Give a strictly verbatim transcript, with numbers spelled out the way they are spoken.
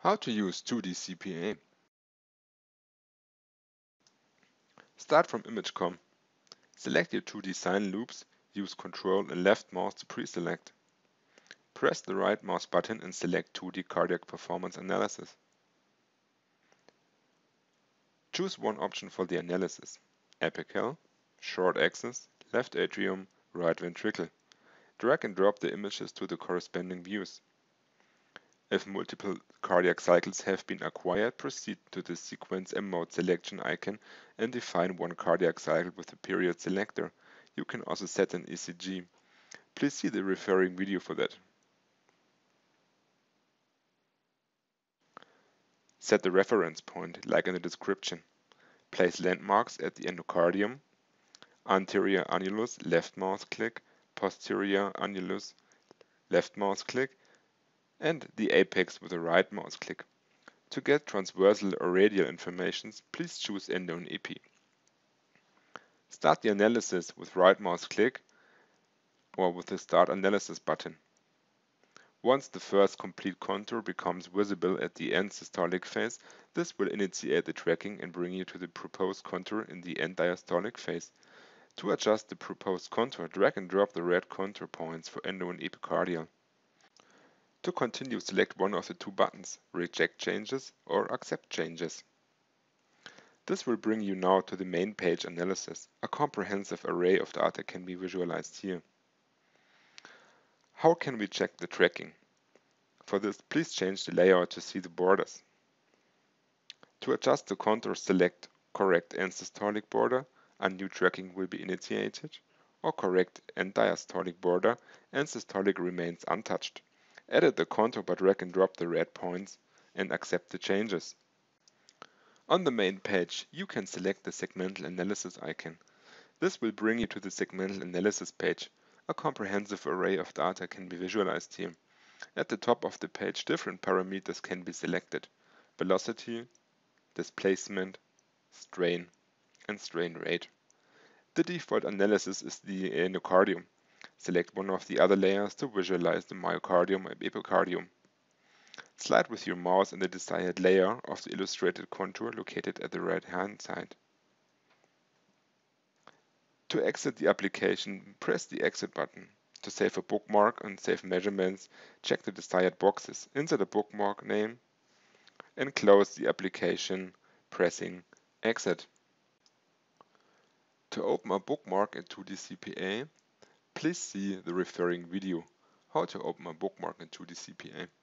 How to use two D C P A. Start from ImageCom. Select your two D sine loops, use Control and left mouse to pre-select. Press the right mouse button and select two D Cardiac Performance Analysis. Choose one option for the analysis: apical, short axis, left atrium, right ventricle. Drag and drop the images to the corresponding views. If multiple cardiac cycles have been acquired, proceed to the Sequence M Mode selection icon and define one cardiac cycle with the period selector. You can also set an E C G. Please see the referring video for that. Set the reference point, like in the description. Place landmarks at the endocardium, anterior annulus, left mouse click, posterior annulus, left mouse click, and the apex with the right mouse click. To get transversal or radial information, please choose Endo and Epi. Start the analysis with right mouse click or with the Start Analysis button. Once the first complete contour becomes visible at the end systolic phase, this will initiate the tracking and bring you to the proposed contour in the end diastolic phase. To adjust the proposed contour, drag and drop the red contour points for endo and epicardial. To continue, select one of the two buttons, Reject Changes or Accept Changes. This will bring you now to the main page analysis. A comprehensive array of data can be visualized here. How can we check the tracking? For this, please change the layout to see the borders. To adjust the contour, select Correct End Systolic Border, a new tracking will be initiated, or Correct End Diastolic Border, and systolic remains untouched. Edit the contour by drag and drop the red points and accept the changes. On the main page, you can select the Segmental Analysis icon. This will bring you to the Segmental Analysis page. A comprehensive array of data can be visualized here. At the top of the page, different parameters can be selected: velocity, displacement, strain, and strain rate. The default analysis is the endocardium. Select one of the other layers to visualize the myocardium and epicardium. Slide with your mouse in the desired layer of the illustrated contour located at the right hand side. To exit the application, press the Exit button. To save a bookmark and save measurements, check the desired boxes, insert a bookmark name, and close the application pressing Exit. To open a bookmark in two D C P A, please see the referring video, How to open a bookmark in two D C P A.